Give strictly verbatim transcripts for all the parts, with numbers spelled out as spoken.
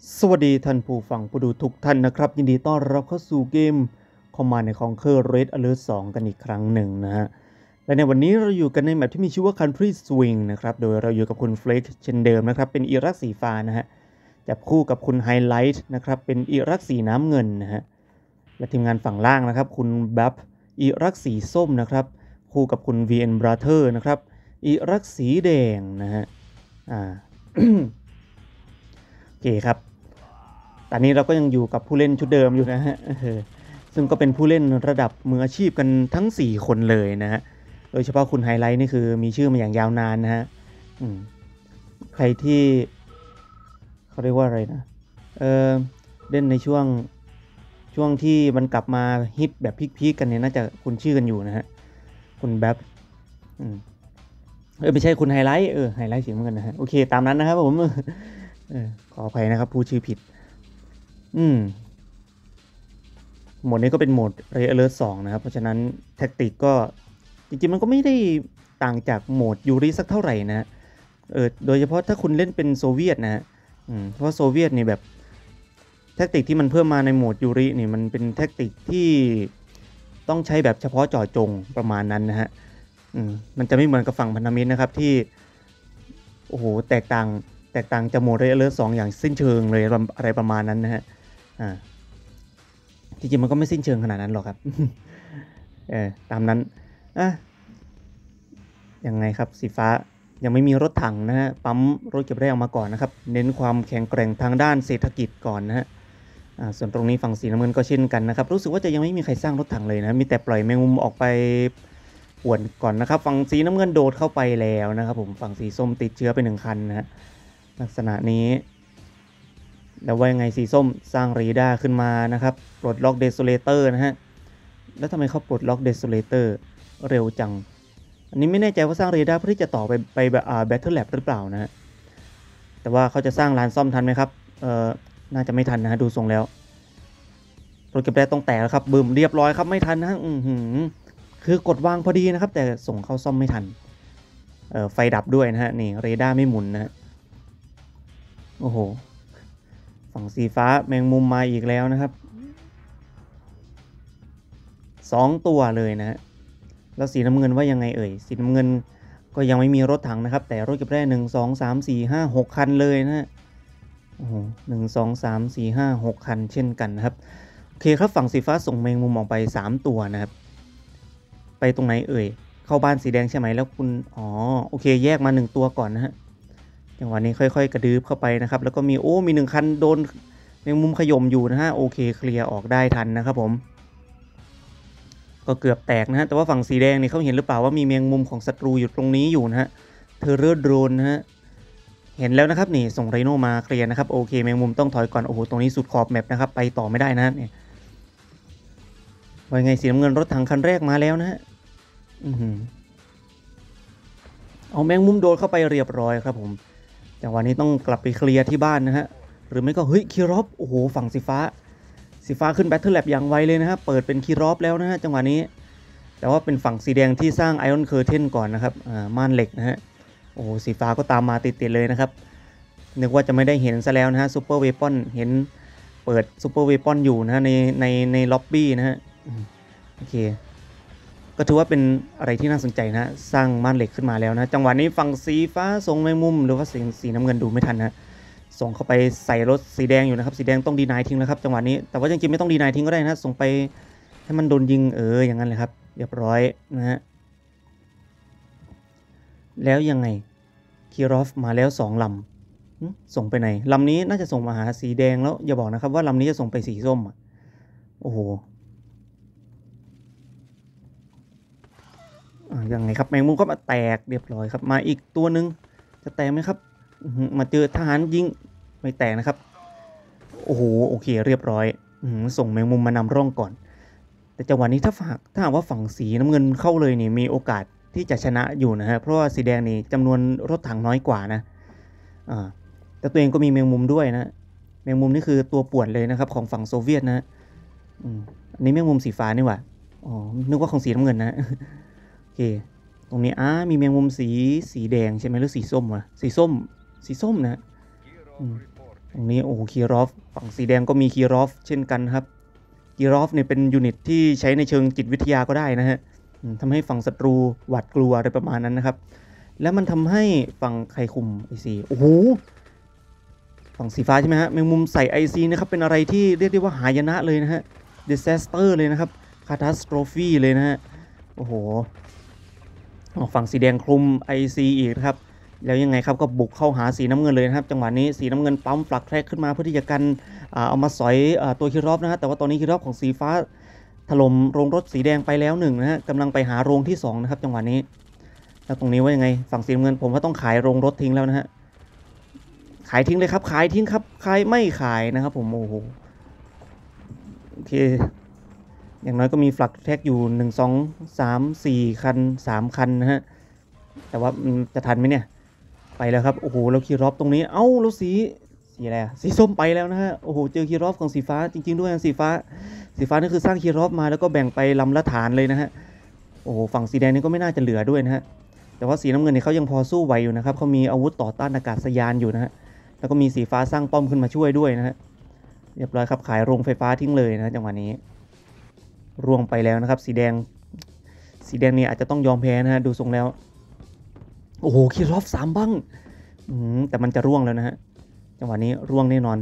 สวัสดีท่านผู้ฟังผู้ดูทุกท่านนะครับยินดีต้อนรับเข้าสู่เกม Command and Conquer Red Alert สอง กันอีกครั้งหนึ่งนะฮะและในวันนี้เราอยู่กันในแมปที่มีชื่อว่า Country Swing นะครับโดยเราอยู่กับคุณ Flake เช่นเดิมนะครับเป็นอิรักสีฟ้านะฮะจับคู่กับคุณ Highlight นะครับเป็นอิรักสีน้ำเงินนะฮะและทีมงานฝั่งล่างนะครับคุณ Bab อิรักสีส้มนะครับคู่กับคุณ วี เอ็น Brother นะครับอิรักสีแดงนะฮะอ่า โอเคครับตอนนี้เราก็ยังอยู่กับผู้เล่นชุดเดิมอยู่นะฮะซึ่งก็เป็นผู้เล่นระดับมืออาชีพกันทั้งสี่คนเลยนะฮะโดยเฉพาะคุณไฮไลท์นี่คือมีชื่อมาอย่างยาวนานนะฮะใครที่เขาเรียกว่าอะไรนะเออเล่นในช่วงช่วงที่มันกลับมาฮิตแบบพีคๆกันเนี่ยน่าจะคุณชื่อกันอยู่นะฮะคุณแบ๊บเออไม่ใช่คุณไฮไลท์เออไฮไลท์เสียงเหมือนกันนะฮะโอเคตามนั้นนะครับผมเออขออภัยนะครับผู้ชื่อผิดอืมโหมดนี้ก็เป็นโหมด Red Alert สองนะครับเพราะฉะนั้นแท็กติกก็จริงๆมันก็ไม่ได้ต่างจากโหมดยูริสักเท่าไหร่นะเออโดยเฉพาะถ้าคุณเล่นเป็นโซเวียตนะอืมเพราะโซเวียตนี่แบบแท็กติกที่มันเพิ่มมาในโหมดยูรินี่มันเป็นแท็กติกที่ต้องใช้แบบเฉพาะเจาะจงประมาณนั้นนะฮะอืมมันจะไม่เหมือนกับฝั่งพันธมิตรนะครับที่โอ้โหแตกต่างแตกต่างจากโหมด Red Alert สองอย่างสิ้นเชิงเลยอะไรประมาณนั้นนะฮะอ่าจริงๆมันก็ไม่สิ้นเชิงขนาดนั้นหรอกครับ เออตามนั้นอ่ะยังไงครับสีฟ้ายังไม่มีรถถังนะฮะปั๊มรถเก็บแร่ออกมาก่อนนะครับเน้นความแข็งแกร่งทางด้านเศรษฐกิจก่อนนะฮะอ่าส่วนตรงนี้ฝั่งสีน้ำเงินก็เช่นกันนะครับรู้สึกว่าจะยังไม่มีใครสร้างรถถังเลยนะมีแต่ปล่อยแมงมุมออกไปป่วนก่อนนะครับฝั่งสีน้ำเงินโดดเข้าไปแล้วนะครับผมฝั่งสีส้มติดเชื้อไปหนึ่งคันนะฮะลักษณะนี้แล้วว่ายังไงสีส้มสร้างรีดาขึ้นมานะครับปลดล็อกเดโซเลเตอร์นะฮะแล้วทำไมเขาปลดล็อกเดโซเลเตอร์เร็วจังอันนี้ไม่แน่ใจว่าสร้างเรดาร์เพื่อที่จะต่อไปไปแบบอ่าแบทเทิลแลบหรือเปล่านะฮะแต่ว่าเขาจะสร้างลานซ่อมทันไหมครับเอ่อน่าจะไม่ทันนะฮะดูทรงแล้วรถเก็บแร่ต้องแตกแล้วครับบึมเรียบร้อยครับไม่ทันนะอือหือคือกดวางพอดีนะครับแต่ส่งเข้าซ่อมไม่ทันเอ่อไฟดับด้วยนะฮะนี่เรดาร์ไม่หมุนนะฮะโอ้โหฝั่งสีฟ้าแมงมุมมาอีกแล้วนะครับสองตัวเลยนะฮะแล้วสีน้ำเงินว่ายังไงเอ่ยสีน้ำเงินก็ยังไม่มีรถถังนะครับแต่รถเก็บแร่หนึ่งสองสามสี่ห้าหกคันเลยนะฮะโอ้โหหนึ่งสองสามสี่ห้าหกคันเช่นกันนะครับโอเคครับฝั่งสีฟ้าส่งแมงมุมออกไปสามตัวนะครับไปตรงไหนเอ่ยเข้าบ้านสีแดงใช่ไหมแล้วคุณอ๋อโอเคแยกมาหนึ่งตัวก่อนนะฮะจังหวะนี้ค่อยๆกระดืบเข้าไปนะครับแล้วก็มีโอ้มีหนึ่งคันโดนแมงมุมขย่มอยู่นะฮะโอเคเคลียร์ออกได้ทันนะครับผมก็เกือบแตกนะฮะแต่ว่าฝั่งสีแดงนี่เขาเห็นหรือเปล่าว่ามีแมงมุมของศัตรูอยู่ตรงนี้อยู่นะฮะเทอร์เรอร์โดรนนะฮะเห็นแล้วนะครับนี่ส่งไรโนมาเคลียร์นะครับโอเคแมงมุมต้องถอยก่อนโอ้โหตรงนี้สุดขอบแมปนะครับไปต่อไม่ได้นะเนี่ยว่าไงสีน้ำเงินรถถังคันแรกมาแล้วนะฮะเอาแมงมุมโดนเข้าไปเรียบร้อยครับผมจังหวะนี้ต้องกลับไปเคลียร์ที่บ้านนะฮะหรือไม่ก็เฮ้ยคีรอฟโอ้โหฝั่งสีฟ้าสีฟ้าขึ้นแบทเทิลแลบอย่างไวเลยนะฮะเปิดเป็นคีรอฟแล้วนะฮะจังหวะนี้แต่ว่าเป็นฝั่งสีแดงที่สร้างไอออนเคอร์เทนก่อนนะครับอ่าม่านเหล็กนะฮะโอ้โหสีฟ้าก็ตามมาติดๆเลยนะครับนึกว่าจะไม่ได้เห็นซะแล้วนะฮะซูเปอร์เวปอนเห็นเปิดซูเปอร์เวปอนอยู่นะฮะในในในล็อบบี้นะฮะโอเคก็ถือว่าเป็นอะไรที่น่าสนใจนะสร้างม่านเหล็กขึ้นมาแล้วนะจังหวะนี้ฝั่งสีฟ้าส่งแมงมุมหรือว่าสีสีน้ำเงินดูไม่ทันนะส่งเข้าไปใส่รถสีแดงอยู่นะครับสีแดงต้องดีนายทิ้งแล้วครับจังหวะนี้แต่ว่าจริงๆไม่ต้องดีนายทิ้งก็ได้นะส่งไปให้มันโดนยิงเอออย่างนั้นเลยครับเรียบร้อยนะฮะแล้วยังไงคีรอฟมาแล้วสองลำส่งไปไหนลำนี้น่าจะส่งมาหาสีแดงแล้วอย่าบอกนะครับว่าลำนี้จะส่งไปสีส้มอ่ะโอ้โหยังไงครับแมงมุมก็มาแตกเรียบร้อยครับมาอีกตัวหนึ่งจะแตกไหมครับมาเจอทหารยิงไม่แตกนะครับโอ้โหโอเคเรียบร้อยส่งแมงมุมมานำร่องก่อนแต่จังหวะนี้ถ้าฝากถ้าหากว่าฝั่งสีน้ำเงินเข้าเลยนี่มีโอกาสที่จะชนะอยู่นะฮะเพราะว่าสีแดงนี่จำนวนรถถังน้อยกว่านะอ่าแต่ตัวเองก็มีแมงมุมด้วยนะแมงมุมนี่คือตัวป่วนเลยนะครับของฝั่งโซเวียตนะอันนี้แมงมุมสีฟ้านี่หว่าอ๋อนึกว่าของสีน้ำเงินนะโอเคตรงนี้อ้ามีแมงมุมสีสีแดงใช่ไหมหรือสีส้มวะสีส้มสีส้มนะตรงนี้โอ้โหคีรอฟฝั่งสีแดงก็มีคีรอฟเช่นกันครับคีรอฟเนี่ยเป็นยูนิตที่ใช้ในเชิงจิตวิทยาก็ได้นะฮะทำให้ฝั่งศัตรูหวาดกลัวอะไรประมาณนั้นนะครับแล้วมันทำให้ฝั่งใครคุมไอซีโอ้โหฝั่งสีฟ้าใช่ไหมฮะแมงมุมใส่ไอซีนะครับเป็นอะไรที่เรียกได้ว่าหายนะเลยนะฮะ disaster เลยนะครับ catastrophe เลยนะฮะโอ้โหฝั่งสีแดงคลุม ไอ ซี อีกนะครับแล้วยังไงครับก็บุกเข้าหาสีน้ำเงินเลยนะครับจังหวะนี้สีน้ำเงินปั๊มฟลักแทรกขึ้นมาเพื่อที่จะกันเอามาสอยตัวคิรอฟนะฮะแต่ว่าตอนนี้คิรอฟของสีฟ้าถล่มโรงรถสีแดงไปแล้วหนึ่งนะฮะกำลังไปหาโรงที่สองนะครับจังหวะนี้แล้วตรงนี้ว่ายังไงฝั่งสีน้ำเงินผมว่าต้องขายโรงรถทิ้งแล้วนะฮะขายทิ้งเลยครับขายทิ้งครับขายไม่ขายนะครับผมโอ้โหโอเคอย่างน้อยก็มีฟลักแท็กอยู่หนึ่ง สอง สาม สี่คันสามคันนะฮะแต่ว่าจะทันไหมเนี่ยไปแล้วครับโอ้โหแล้วคีรอฟตรงนี้เอ้าแล้วสีสีอะไรอะสีส้มไปแล้วนะฮะโอ้โหเจอคีรอฟของสีฟ้าจริงๆด้วยสีฟ้าสีฟ้านี่คือสร้างคีรอฟมาแล้วก็แบ่งไปลำละฐานเลยนะฮะโอ้โหฝั่งสีแดงนี่ก็ไม่น่าจะเหลือด้วยนะฮะแต่ว่าสีน้ำเงินเนี่ยเขายังพอสู้ไหวอยู่นะครับเขามีอาวุธต่อต้านอากาศยานอยู่นะฮะแล้วก็มีสีฟ้าสร้างป้อมขึ้นมาช่วยด้วยนะฮะเรียบร้อยครับขายโรงไฟฟ้าทิ้งเลยนะจังหวะนี้ร่วงไปแล้วนะครับสีแดงสีแดงนี่อาจจะต้องยอมแพ้นะฮะดูทรงแล้วโอ้โหคีรอฟสามบ้างแต่มันจะร่วงแล้วนะฮะจังหวะนี้ร่วงแน่นอน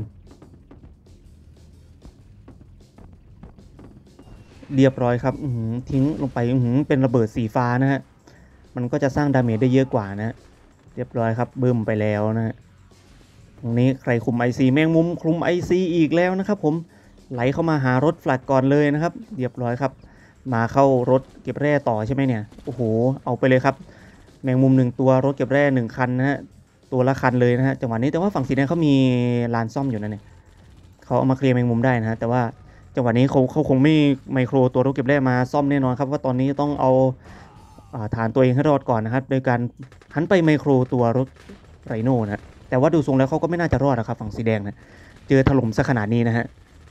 เรียบร้อยครับทิ้งลงไปเป็นระเบิดสีฟ้านะฮะมันก็จะสร้างดาเมจได้เยอะกว่านะเรียบร้อยครับบึ้มไปแล้วนะฮะตรงนี้ใครคุม ไอ ซี แมงมุมคุม ไอ ซี อีกแล้วนะครับผมไหลเข้ามาหารถแฟลกก่อนเลยนะครับเรียบร้อยครับมาเข้ารถเก็บแร่ต่อใช่ไหมเนี่ยโอ้โหเอาไปเลยครับแมงมุมหนึ่งตัวรถเก็บแร่หนึ่งคันนะฮะตัวละคันเลยนะฮะจังหวะนี้แต่ว่าฝั่งสีแดงเขามีลานซ่อมอยู่นะเนี่ยเขาเอามาเคลียร์แมงมุมได้นะฮะแต่ว่าจังหวะนี้เขาเขาคงไม่ไมโครตัวรถเก็บแร่มาซ่อมแน่นอนครับว่าตอนนี้ต้องเอาฐานตัวเองให้รอดก่อนนะครับโดยการหันไปไมโครตัวรถไรโน่นะแต่ว่าดูทรงแล้วเขาก็ไม่น่าจะรอดนะครับฝั่งสีแดงนะเจอถล่มซะขนาดนี้นะฮะ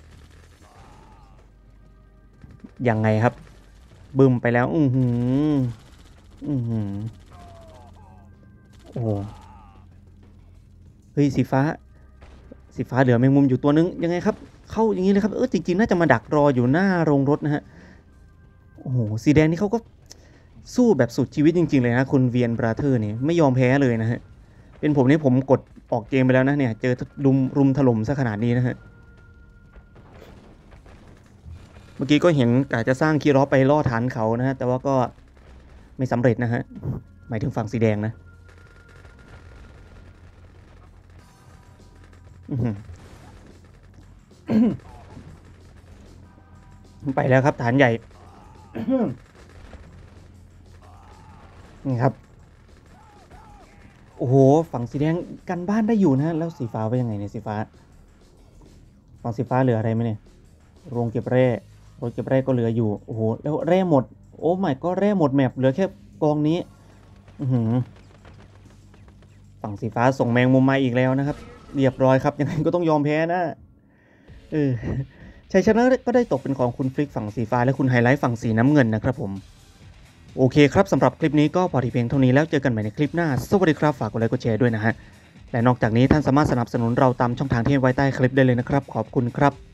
ยังไงครับบึ้มไปแล้วอือหืออือหือโอ้เฮ้ยสีฟ้าสีฟ้าเหลือแมงมุมอยู่ตัวนึงยังไงครับเข้าอย่างนี้เลยครับเออจริงๆน่าจะมาดักรออยู่หน้าโรงรถนะฮะโอ้โหสีแดงนี่เขาก็สู้แบบสุดชีวิตจริงๆเลยนะคุณเวียนบราเธอร์นี่ไม่ยอมแพ้เลยนะฮะเป็นผมนี่ผมกดออกเกมไปแล้วนะเนี่ยเจอรุมรุมถล่มซะขนาดนี้นะฮะเมื่อกี้ก็เห็นกะจะสร้างคีรอฟไปล่อฐานเขานะฮะแต่ว่าก็ไม่สำเร็จนะฮะหมายถึงฝั่งสีแดงนะไปแล้วครับฐานใหญ่นี่ครับโอ้โหฝั่งสีแดงกันบ้านได้อยู่นะแล้วสีฟ้าว่ายังไงเนี่ยสีฟ้าฝั่งสีฟ้าเหลืออะไรไหมเนี่ยโรงเก็บแร่โรงเก็บแร่ก็เหลืออยู่โอ้โหแล้วแร่หมดโอ้ไม่ก็แร่หมดแมปเหลือแค่กองนี้ฝั่งสีฟ้าส่งแมงมุมมาอีกแล้วนะครับเรียบร้อยครับยังไงก็ต้องยอมแพ้นะเออชัยชนะก็ได้ตกเป็นของคุณฟลิกฝั่งสีฟ้าและคุณไฮไลท์ฝั่งสีน้ำเงินนะครับผมโอเคครับสำหรับคลิปนี้ก็พอที่เพียงเท่านี้แล้วเจอกันใหม่ในคลิปหน้าสวัสดีครับฝากกดไลค์กดแชร์ด้วยนะฮะและนอกจากนี้ท่านสามารถสนับสนุนเราตามช่องทางที่ไว้ใต้คลิปได้เลยนะครับขอบคุณครับ